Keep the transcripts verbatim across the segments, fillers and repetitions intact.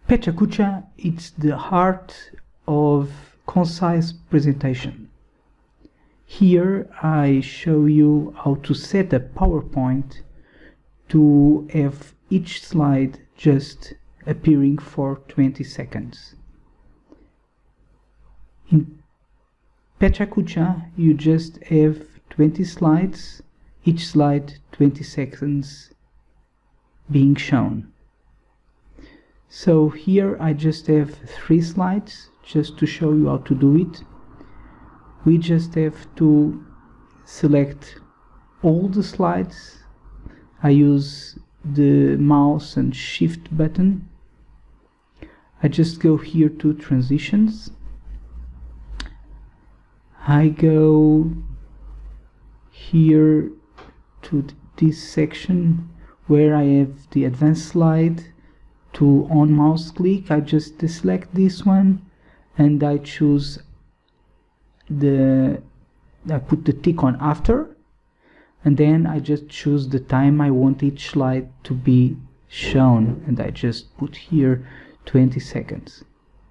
Pecha Kucha, it's the heart of concise presentation. Here I show you how to set a PowerPoint to have each slide just appearing for twenty seconds. In Pecha Kucha you just have twenty slides, each slide twenty seconds being shown. So here I just have three slides just to show you how to do it. We just have to select all the slides. I use the mouse and shift button. I just go here to transitions. I go here to this section where I have the advanced slide. To on mouse click, I just deselect this one and I choose the I put the tick on after, and then I just choose the time I want each slide to be shown, and I just put here twenty seconds.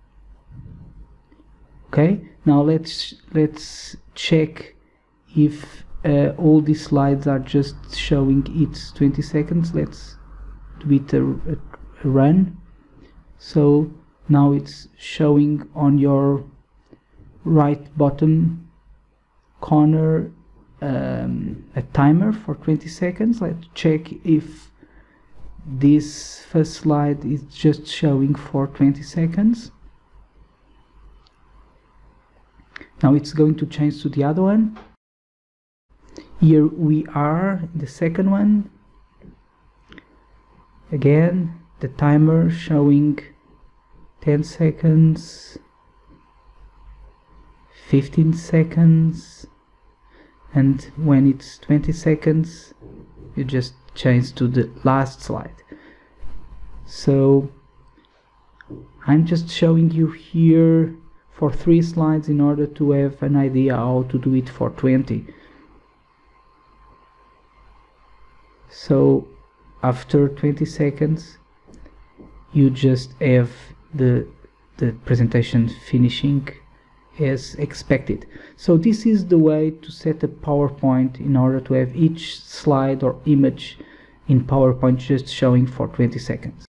Okay, now let's let's check if uh, all these slides are just showing it's twenty seconds. Let's do it a, a run. So now it's showing on your right bottom corner um, a timer for twenty seconds. Let's check if this first slide is just showing for twenty seconds. Now it's going to change to the other one. Here we are, the second one. Again, the timer showing ten seconds, fifteen seconds, and when it's twenty seconds you just change to the last slide. So I'm just showing you here for three slides in order to have an idea how to do it for twenty. So after twenty seconds you just have the the presentation finishing as expected. So this is the way to set a PowerPoint in order to have each slide or image in PowerPoint just showing for twenty seconds.